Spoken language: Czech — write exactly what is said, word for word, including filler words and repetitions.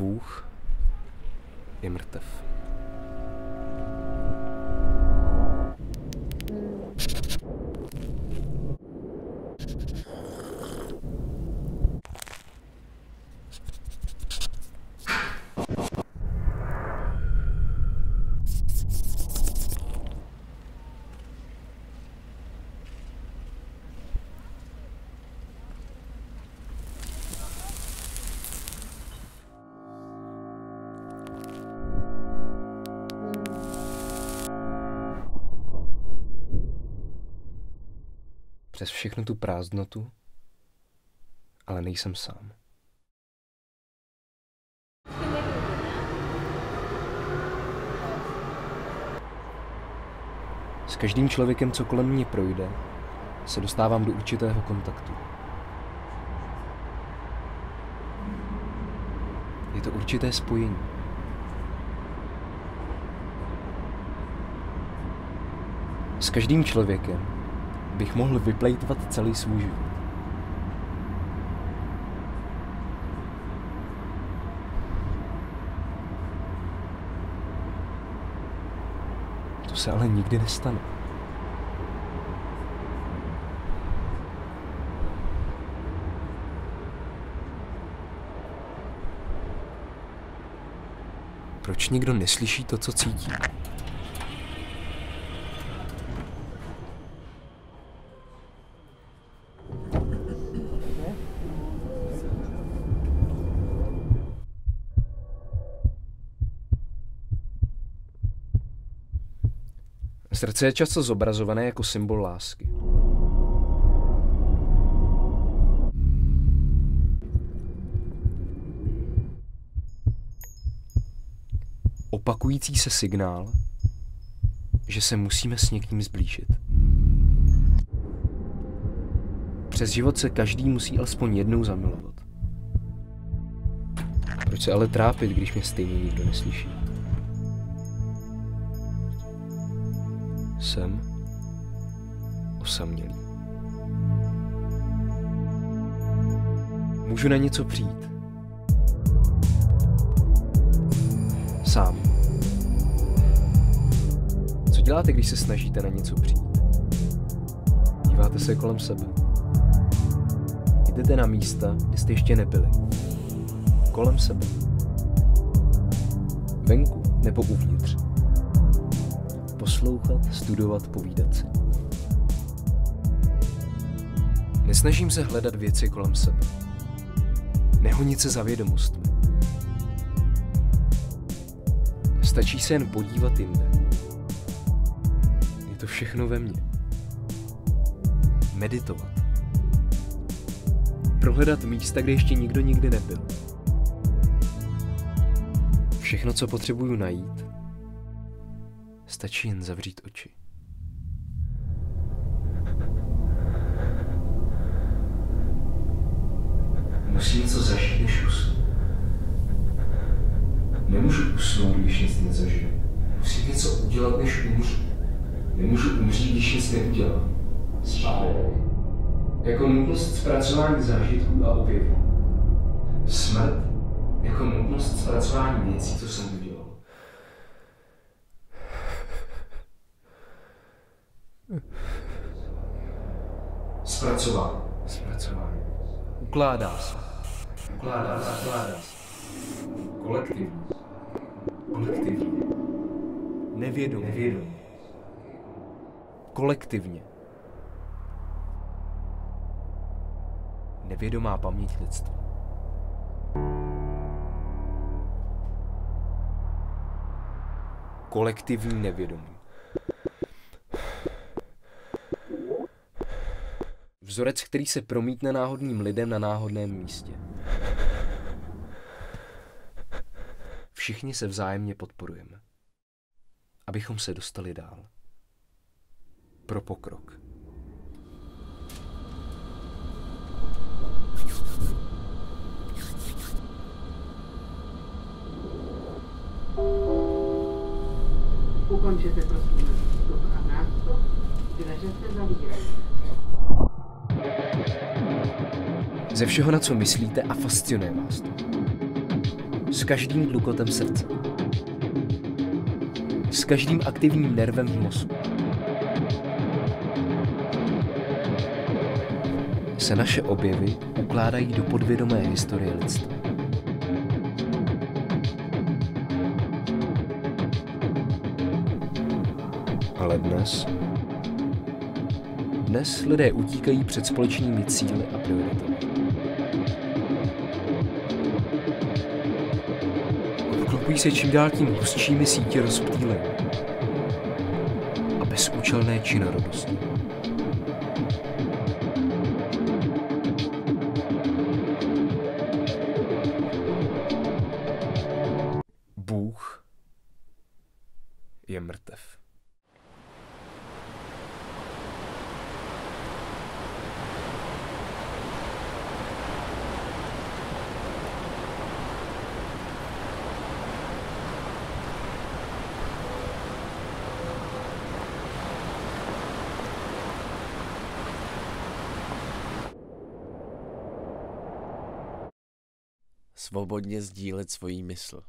Bůh je mrtev. Přes všechnu tu prázdnotu, ale nejsem sám. S každým člověkem, co kolem mě projde, se dostávám do určitého kontaktu. Je to určité spojení. S každým člověkem bych mohl vyplejtvat celý svůj život. To se ale nikdy nestane. Proč nikdo neslyší to, co cítí? Srdce je často zobrazované jako symbol lásky. Opakující se signál, že se musíme s někým zblížit. Přes život se každý musí alespoň jednou zamilovat. Proč se ale trápit, když mě stejně nikdo neslyší? Jsem osamělý. Můžu na něco přijít. Sám. Co děláte, když se snažíte na něco přijít? Díváte se kolem sebe. Jdete na místa, kde jste ještě nebyli. Kolem sebe. Venku nebo uvnitř. Poslouchat, studovat, povídat si. Nesnažím se hledat věci kolem sebe. Nehonit se za vědomostmi. Stačí se jen podívat jinde. Je to všechno ve mně. Meditovat. Prohledat místa, kde ještě nikdo nikdy nebyl. Všechno, co potřebuju najít, stačí jen zavřít oči. Musím něco zažít, než usnu. Nemůžu usnout, když nic nezažiju. Musím něco udělat, než umřu. Nemůžu umřít, když nic neudělám. Spánek. Jako nutnost zpracování zážitků a objevů. Smrt jako nutnost zpracování věcí, co jsem udělal. Zpracování. Zpracování. Ukládá se. Ukládá se. Ukládá se. Kolektivní. Kolektivní. Nevědomí. Nevědomí. Kolektivně. Nevědomá paměť lidstva. Kolektivní nevědomí. Vzorec, který se promítne náhodným lidem na náhodném místě. Všichni se vzájemně podporujeme, abychom se dostali dál. Pro pokrok. Ukončete prosím vstup a nástup, dveře se zavírají. Ze všeho, na co myslíte a fascinuje vás to. S každým tlukotem srdce. S každým aktivním nervem v mozku. Se naše objevy ukládají do podvědomé historie lidstva. Ale dnes... Dnes lidé utíkají před společnými cíli a prioritami. Obklopují se čím dál tím hustšími sítí rozptýlení a bezúčelné činorodosti. Bůh je mrtev. Svobodně sdílet svoji mysl.